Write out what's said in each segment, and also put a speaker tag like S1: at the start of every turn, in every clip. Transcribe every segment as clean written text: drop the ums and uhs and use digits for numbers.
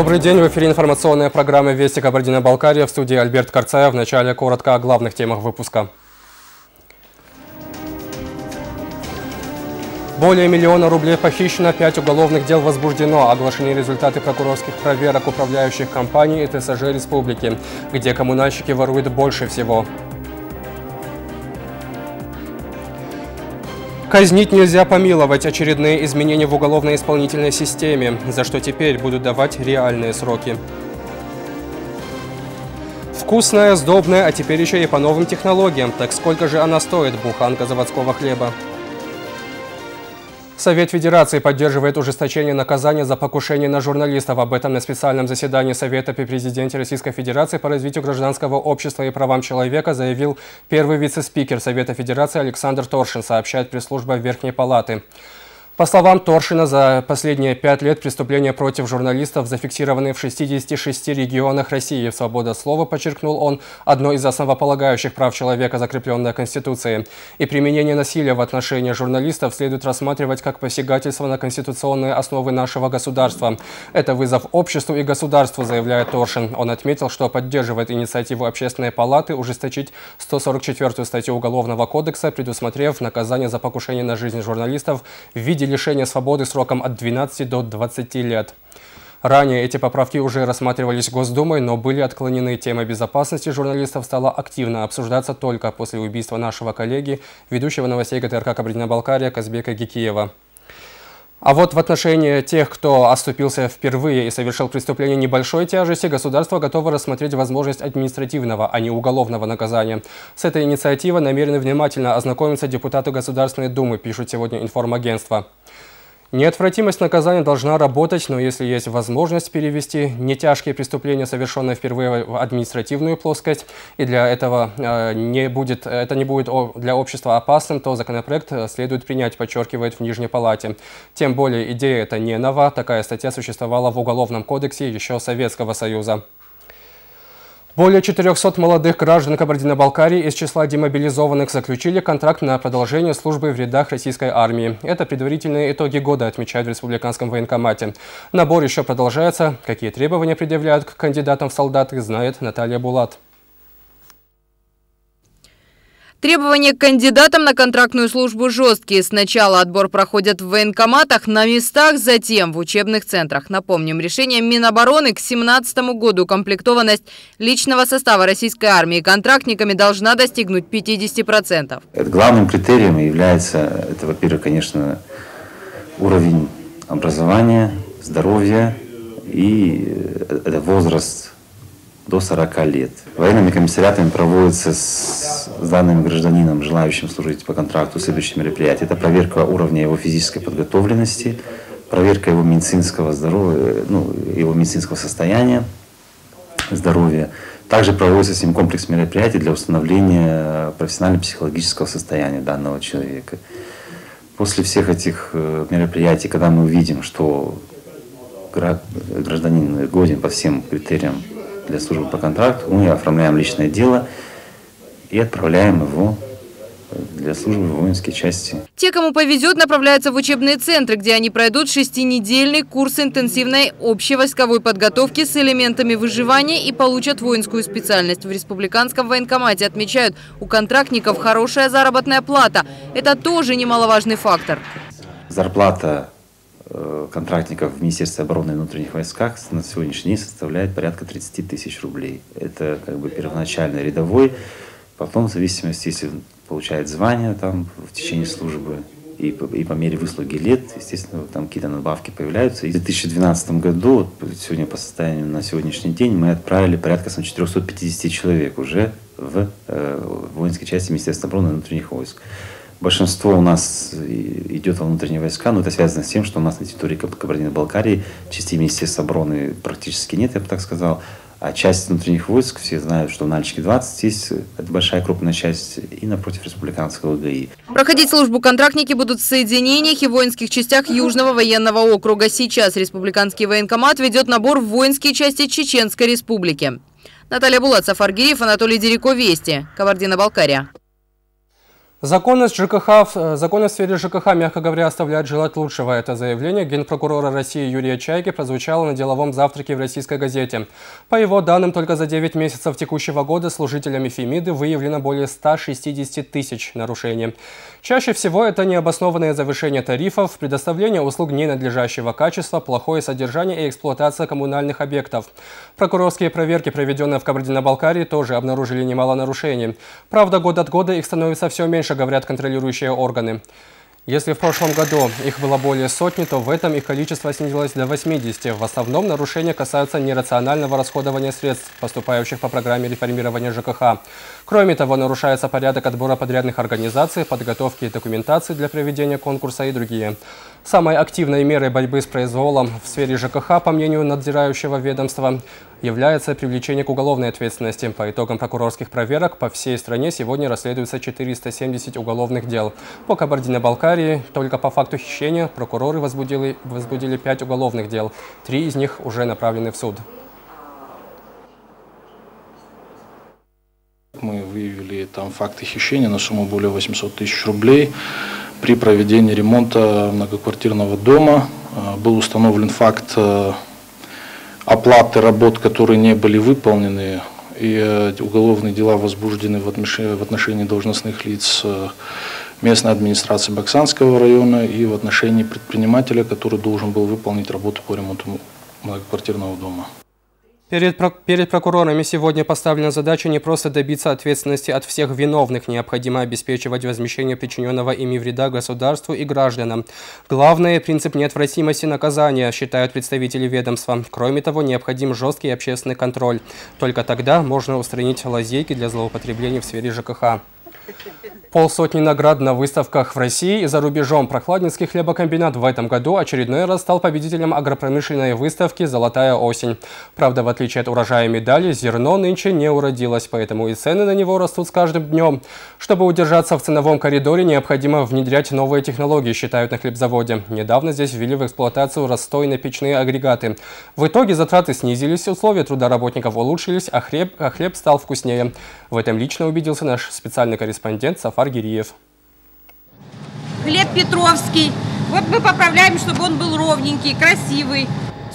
S1: Добрый день, в эфире информационная программа «Вести Кабардино-Балкария», в студии Альберт Карцаев. Вначале коротко о главных темах выпуска. Более 1 миллиона рублей похищено, 5 уголовных дел возбуждено. Оглашены результаты прокурорских проверок управляющих компаний и ТСЖ республики, где коммунальщики воруют больше всего. Казнить нельзя помиловать. Очередные изменения в уголовно-исполнительной системе, за что теперь будут давать реальные сроки. Вкусная, сдобная, а теперь еще и по новым технологиям. Так сколько же она стоит, буханка заводского хлеба? Совет Федерации поддерживает ужесточение наказания за покушение на журналистов. Об этом на специальном заседании Совета при президенте Российской Федерации по развитию гражданского общества и правам человека заявил первый вице-спикер Совета Федерации Александр Торшин, сообщает пресс-служба Верхней Палаты. По словам Торшина, за последние 5 лет преступления против журналистов зафиксированы в 66 регионах России. Свобода слова, подчеркнул он, одно из основополагающих прав человека, закрепленное Конституцией. И применение насилия в отношении журналистов следует рассматривать как посягательство на конституционные основы нашего государства. Это вызов обществу и государству, заявляет Торшин. Он отметил, что поддерживает инициативу Общественной палаты ужесточить 144-ю статью Уголовного кодекса, предусмотрев наказание за покушение на жизнь журналистов в виде лишения свободы сроком от 12 до 20 лет. Ранее эти поправки уже рассматривались Госдумой, но были отклонены. Тема безопасности журналистов стала активно обсуждаться только после убийства нашего коллеги, ведущего новостей ГТРК Кабардино-Балкария Казбека Гикиева. А вот в отношении тех, кто оступился впервые и совершил преступление небольшой тяжести, государство готово рассмотреть возможность административного, а не уголовного наказания. С этой инициативой намерены внимательно ознакомиться депутаты Государственной Думы, пишут сегодня информагентство. Неотвратимость наказания должна работать, но если есть возможность перевести нетяжкие преступления, совершенные впервые, в административную плоскость, и для этого это не будет для общества опасным, то законопроект следует принять, подчеркивает в Нижней Палате. Тем более идея эта не нова, такая статья существовала в Уголовном кодексе еще Советского Союза. Более 400 молодых граждан Кабардино-Балкарии из числа демобилизованных заключили контракт на продолжение службы в рядах российской армии. Это предварительные итоги года, отмечают в Республиканском военкомате. Набор еще продолжается. Какие требования предъявляют к кандидатам в солдаты, знает Наталья Булат.
S2: Требования к кандидатам на контрактную службу жесткие. Сначала отбор проходит в военкоматах, на местах, затем в учебных центрах. Напомним, решением Минобороны к 2017 году укомплектованность личного состава российской армии контрактниками должна достигнуть 50%.
S3: Главным критерием является, это, во-первых, конечно, уровень образования, здоровья и это возраст до 40 лет. Военными комиссариатами проводятся с данным гражданином, желающим служить по контракту, следующие мероприятия. Это проверка уровня его физической подготовленности, проверка его медицинского здоровья, его медицинского состояния, здоровья. Также проводится с ним комплекс мероприятий для установления профессионально-психологического состояния данного человека. После всех этих мероприятий, когда мы увидим, что гражданин годен по всем критериям для службы по контракту, мы оформляем личное дело и отправляем его для службы в воинские части.
S2: Те, кому повезет, направляются в учебные центры, где они пройдут 6-недельный курс интенсивной общевойсковой подготовки с элементами выживания и получат воинскую специальность. В Республиканском военкомате отмечают, у контрактников хорошая заработная плата. Это тоже немаловажный фактор.
S3: Зарплата контрактников в Министерстве обороны и внутренних войсках на сегодняшний день составляет порядка 30 тысяч рублей. Это как бы первоначальный рядовой. Потом, в зависимости, если получает звание там в течение службы и по мере выслуги лет, естественно, там какие-то надбавки появляются. И в 2012 году, сегодня по состоянию на сегодняшний день, мы отправили порядка 450 человек уже в воинские части Министерства обороны и внутренних войск. Большинство у нас идет во внутренние войска, но это связано с тем, что у нас на территории Кабардино-Балкарии частей Министерства обороны практически нет, я бы так сказал. А часть внутренних войск, все знают, что в Нальчике 20 есть, это большая крупная часть, и напротив республиканского ГАИ.
S2: Проходить службу контрактники будут в соединениях и воинских частях Южного военного округа. Сейчас Республиканский военкомат ведет набор в воинские части Чеченской Республики. Наталья Булат, Сафар Гириев, Анатолий Дереко, Вести, Кабардино-Балкария.
S1: Законность в сфере ЖКХ, мягко говоря, оставляет желать лучшего. Это заявление генпрокурора России Юрия Чайки прозвучало на деловом завтраке в «Российской газете». По его данным, только за 9 месяцев текущего года служителями Фемиды выявлено более 160 тысяч нарушений. Чаще всего это необоснованное завышение тарифов, предоставление услуг ненадлежащего качества, плохое содержание и эксплуатация коммунальных объектов. Прокурорские проверки, проведенные в Кабардино-Балкарии, тоже обнаружили немало нарушений. Правда, год от года их становится все меньше, говорят контролирующие органы. Если в прошлом году их было более сотни, то в этом их количество снизилось до 80. В основном нарушения касаются нерационального расходования средств, поступающих по программе реформирования ЖКХ. Кроме того, нарушается порядок отбора подрядных организаций, подготовки документации для проведения конкурса и другие. Самой активной мерой борьбы с произволом в сфере ЖКХ, по мнению надзирающего ведомства, является привлечение к уголовной ответственности. По итогам прокурорских проверок по всей стране сегодня расследуется 470 уголовных дел. По Кабардино-Балкарии только по факту хищения прокуроры возбудили 5 уголовных дел. 3 из них уже направлены в суд.
S4: Мы выявили там факты хищения на сумму более 800 тысяч рублей. При проведении ремонта многоквартирного дома был установлен факт оплаты работ, которые не были выполнены, и уголовные дела возбуждены в отношении должностных лиц местной администрации Баксанского района и в отношении предпринимателя, который должен был выполнить работу по ремонту многоквартирного дома.
S1: Перед прокурорами сегодня поставлена задача не просто добиться ответственности от всех виновных, необходимо обеспечивать возмещение причиненного ими вреда государству и гражданам. Главное – принцип неотвратимости наказания, считают представители ведомства. Кроме того, необходим жесткий общественный контроль. Только тогда можно устранить лазейки для злоупотреблений в сфере ЖКХ. Полсотни наград на выставках в России и за рубежом. Прохладнинский хлебокомбинат в этом году очередной раз стал победителем агропромышленной выставки «Золотая осень». Правда, в отличие от урожая медали, зерно нынче не уродилось, поэтому и цены на него растут с каждым днем. Чтобы удержаться в ценовом коридоре, необходимо внедрять новые технологии, считают на хлебзаводе. Недавно здесь ввели в эксплуатацию расстойно-печные агрегаты. В итоге затраты снизились, условия труда работников улучшились, а хлеб стал вкуснее. В этом лично убедился наш специальный корреспондент Сафар Гириев.
S5: Хлеб петровский. Вот мы поправляем, чтобы он был ровненький, красивый.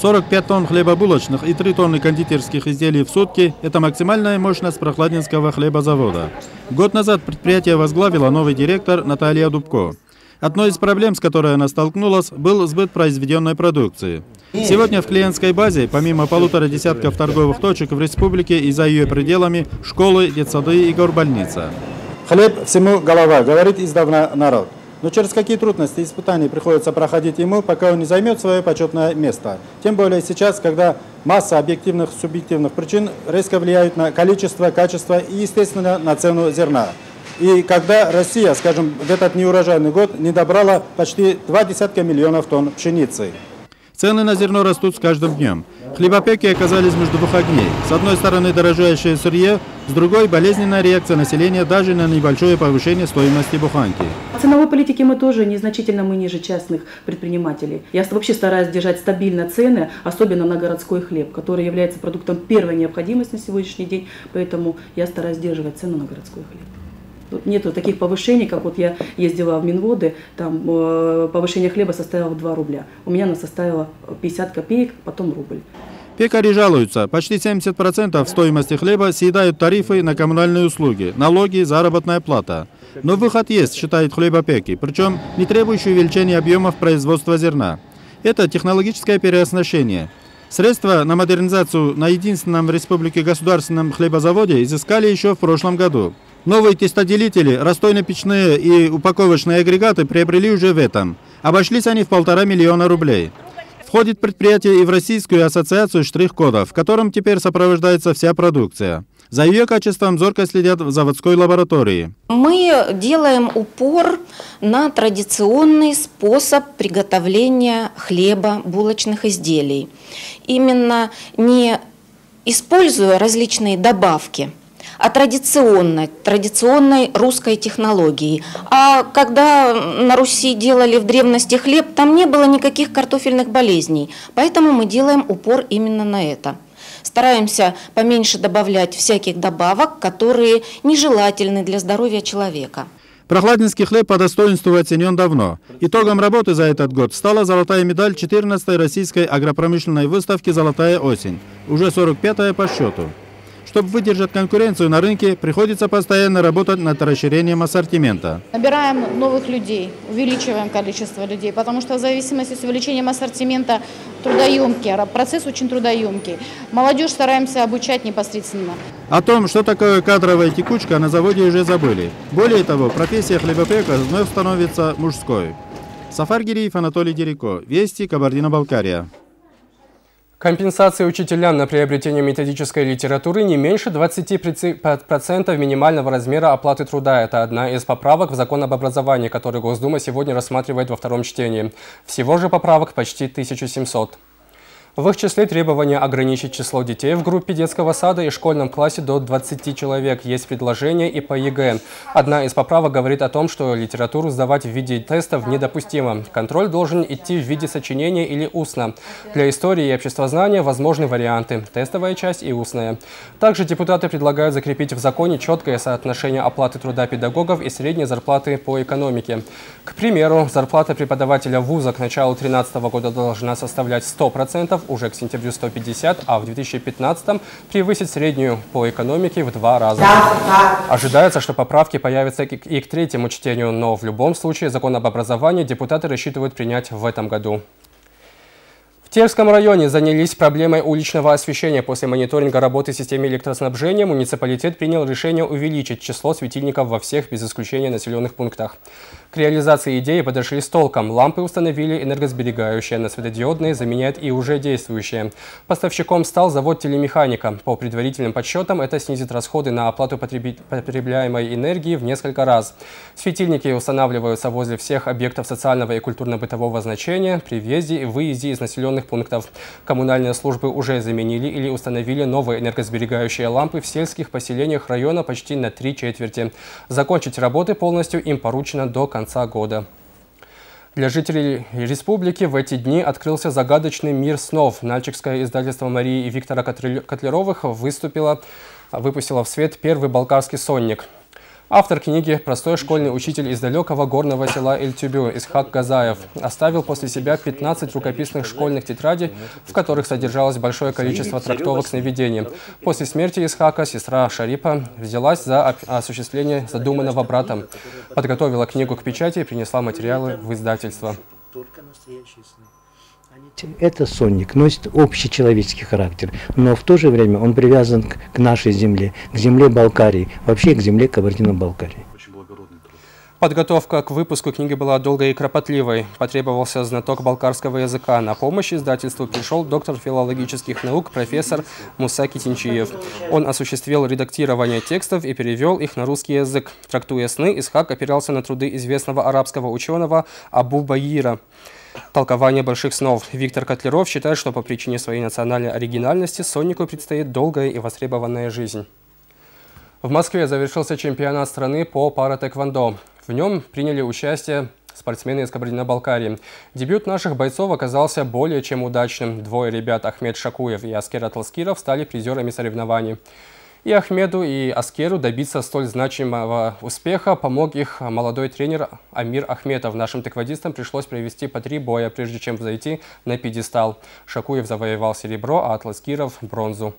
S6: 45 тонн хлебобулочных и 3 тонны кондитерских изделий в сутки – это максимальная мощность Прохладнинского хлебозавода. Год назад предприятие возглавила новый директор Наталья Дубко. Одной из проблем, с которой она столкнулась, был сбыт произведенной продукции. Сегодня в клиентской базе, помимо 1,5 десятков торговых точек в республике и за ее пределами, школы, детсады и горбольница.
S7: Хлеб всему голова, говорит издавна народ. Но через какие трудности и испытания приходится проходить ему, пока он не займет свое почетное место. Тем более сейчас, когда масса объективных и субъективных причин резко влияют на количество, качество и, естественно, на цену зерна. И когда Россия, скажем, в этот неурожайный год не добрала почти 20 миллионов тонн пшеницы.
S6: Цены на зерно растут с каждым днем. Хлебопеки оказались между двух огней. С одной стороны дорожающее сырье, с другой болезненная реакция населения даже на небольшое повышение стоимости буханки.
S8: В ценовой политике мы тоже незначительно ниже частных предпринимателей. Я вообще стараюсь держать стабильно цены, особенно на городской хлеб, который является продуктом первой необходимости на сегодняшний день, поэтому я стараюсь сдерживать цену на городской хлеб. Нету таких повышений, как вот я ездила в Минводы, там повышение хлеба составило 2 рубля. У меня оно составило 50 копеек, потом рубль.
S6: Пекари жалуются, почти 70% стоимости хлеба съедают тарифы на коммунальные услуги, налоги, заработная плата. Но выход есть, считают хлебопеки, причем не требующий увеличения объемов производства зерна. Это технологическое переоснащение. Средства на модернизацию на единственном в республике государственном хлебозаводе изыскали еще в прошлом году. Новые тестоделители, расстойно-печные и упаковочные агрегаты приобрели уже в этом. Обошлись они в 1,5 миллиона рублей. Входит предприятие и в Российскую ассоциацию штрих-кодов, в котором теперь сопровождается вся продукция. За ее качеством зорко следят в заводской лаборатории.
S9: Мы делаем упор на традиционный способ приготовления хлеба, булочных изделий. Именно не используя различные добавки, а традиционной русской технологии. А когда на Руси делали в древности хлеб, там не было никаких картофельных болезней. Поэтому мы делаем упор именно на это. Стараемся поменьше добавлять всяких добавок, которые нежелательны для здоровья человека.
S6: Прохладинский хлеб по достоинству оценен давно. Итогом работы за этот год стала золотая медаль 14-й российской агропромышленной выставки «Золотая осень», уже 45-я по счету. Чтобы выдержать конкуренцию на рынке, приходится постоянно работать над расширением ассортимента.
S10: Набираем новых людей, увеличиваем количество людей, потому что в зависимости с увеличением ассортимента трудоемкий, процесс очень трудоемкий. Молодежь стараемся обучать непосредственно.
S6: О том, что такое кадровая текучка, на заводе уже забыли. Более того, профессия хлебопека вновь становится мужской. Сафар Гириев, Анатолий Дереко. Вести, Кабардино-Балкария.
S1: Компенсации учителям на приобретение методической литературы не меньше 20% минимального размера оплаты труда. Это одна из поправок в закон об образовании, который Госдума сегодня рассматривает во втором чтении. Всего же поправок почти 1700. В их числе требование ограничить число детей в группе детского сада и школьном классе до 20 человек. Есть предложение и по ЕГЭ. Одна из поправок говорит о том, что литературу сдавать в виде тестов недопустимо. Контроль должен идти в виде сочинения или устно. Для истории и обществознания возможны варианты – тестовая часть и устная. Также депутаты предлагают закрепить в законе четкое соотношение оплаты труда педагогов и средней зарплаты по экономике. К примеру, зарплата преподавателя вуза к началу 2013 года должна составлять 100%, уже к сентябрю 150%, а в 2015 превысить среднюю по экономике в 2 раза. Ожидается, что поправки появятся и к третьему чтению, но в любом случае закон об образовании депутаты рассчитывают принять в этом году. В Терском районе занялись проблемой уличного освещения. После мониторинга работы системы электроснабжения муниципалитет принял решение увеличить число светильников во всех, без исключения, населенных пунктах. К реализации идеи подошли с толком. Лампы установили энергосберегающие, на светодиодные заменяют и уже действующие. Поставщиком стал завод «Телемеханика». По предварительным подсчетам, это снизит расходы на оплату потребляемой энергии в несколько раз. Светильники устанавливаются возле всех объектов социального и культурно-бытового значения при въезде и выезде из населенных пунктов. Коммунальные службы уже заменили или установили новые энергосберегающие лампы в сельских поселениях района почти на 3/4. Закончить работы полностью им поручено до конца года. Для жителей республики в эти дни открылся загадочный мир снов. Нальчикское издательство Марии и Виктора Котлеровых выпустило в свет первый балкарский сонник. Автор книги, простой школьный учитель из далекого горного села Эль-Тюбю Исхак Газаев, оставил после себя 15 рукописных школьных тетрадей, в которых содержалось большое количество трактовок сновидений. После смерти Исхака сестра Шарипа взялась за осуществление задуманного братом, подготовила книгу к печати и принесла материалы в издательство.
S11: Это сонник носит общечеловеческий характер, но в то же время он привязан к нашей земле, к земле Балкарии, вообще к земле Кабардино-Балкарии.
S1: Подготовка к выпуску книги была долгой и кропотливой. Потребовался знаток балкарского языка. На помощь издательству пришел доктор филологических наук профессор Муса Китинчиев. Он осуществил редактирование текстов и перевел их на русский язык. Трактуя сны, Исхак опирался на труды известного арабского ученого Абу Баира. Толкование больших снов. Виктор Котлеров считает, что по причине своей национальной оригинальности соннику предстоит долгая и востребованная жизнь. В Москве завершился чемпионат страны по паратэквондо. В нем приняли участие спортсмены из Кабардино-Балкарии. Дебют наших бойцов оказался более чем удачным. Двое ребят, Ахмед Шакуев и Аскер Атласкиров, стали призерами соревнований. И Ахмеду, и Аскеру добиться столь значимого успеха помог их молодой тренер Амир Ахметов. Нашим тэквондистам пришлось провести по 3 боя, прежде чем зайти на пьедестал. Шакуев завоевал серебро, а Атласкиров – бронзу.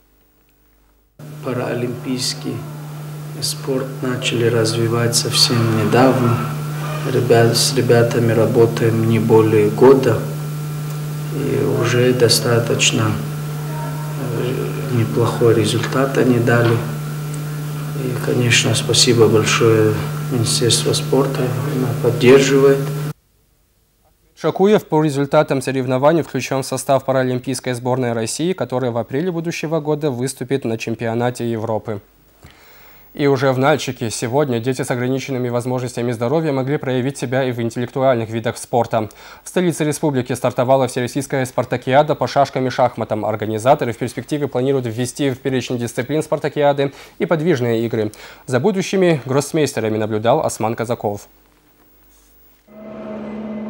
S12: Паралимпийский спорт начали развивать совсем недавно. С ребятами работаем не более года. И уже достаточно неплохой результат они дали. И, конечно, спасибо большое Министерству спорта, оно поддерживает.
S1: Шакуев по результатам соревнований включен в состав паралимпийской сборной России, которая в апреле будущего года выступит на чемпионате Европы. И уже в Нальчике сегодня дети с ограниченными возможностями здоровья могли проявить себя и в интеллектуальных видах спорта. В столице республики стартовала всероссийская спартакиада по шашкам и шахматам. Организаторы в перспективе планируют ввести в перечень дисциплин спартакиады и подвижные игры. За будущими гроссмейстерами наблюдал Осман Казаков.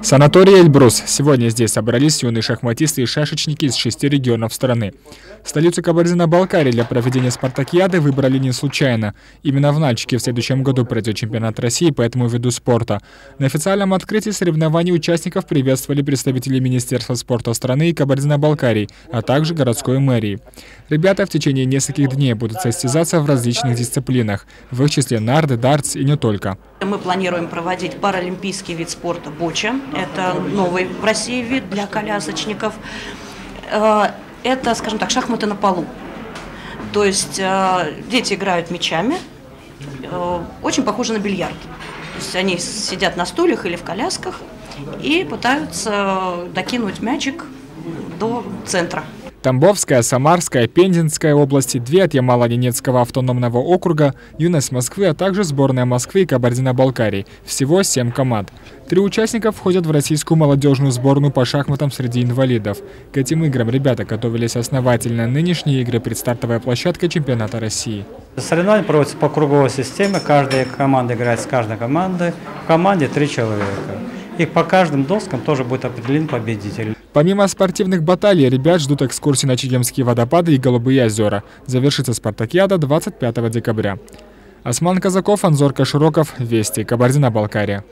S13: Санаторий Эльбрус. Сегодня здесь собрались юные шахматисты и шашечники из 6 регионов страны. Столицу Кабардино-Балкарии для проведения спартакиады выбрали не случайно. Именно в Нальчике в следующем году пройдет чемпионат России по этому виду спорта. На официальном открытии соревнований участников приветствовали представители Министерства спорта страны и Кабардино-Балкарии, а также городской мэрии. Ребята в течение нескольких дней будут состязаться в различных дисциплинах, в их числе нарды, дартс и не только.
S14: Мы планируем проводить паралимпийский вид спорта боча. Это новый в России вид для колясочников. Это, скажем так, шахматы на полу. То есть дети играют мячами, очень похоже на бильярд. То есть они сидят на стульях или в колясках и пытаются докинуть мячик до центра.
S13: Тамбовская, Самарская, Пензенская области, 2 от Ямало-Ненецкого автономного округа, Юность Москвы, а также сборная Москвы и Кабардино-Балкарии. Всего 7 команд. 3 участника входят в российскую молодежную сборную по шахматам среди инвалидов. К этим играм ребята готовились основательно. Нынешние игры – предстартовая площадка чемпионата России.
S15: Соревнования проводятся по круговой системе. Каждая команда играет с каждой командой. В команде 3 человека. И по каждым доскам тоже будет определен победитель.
S13: Помимо спортивных баталий, ребят ждут экскурсии на Чегемские водопады и Голубые озера. Завершится спартакиада 25 декабря. Осман Казаков, Анзор Кашироков, Вести, Кабардино-Балкария.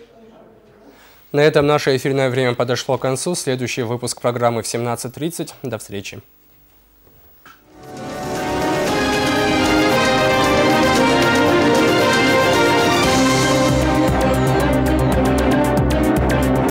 S1: На этом наше эфирное время подошло к концу. Следующий выпуск программы в 17:30. До встречи.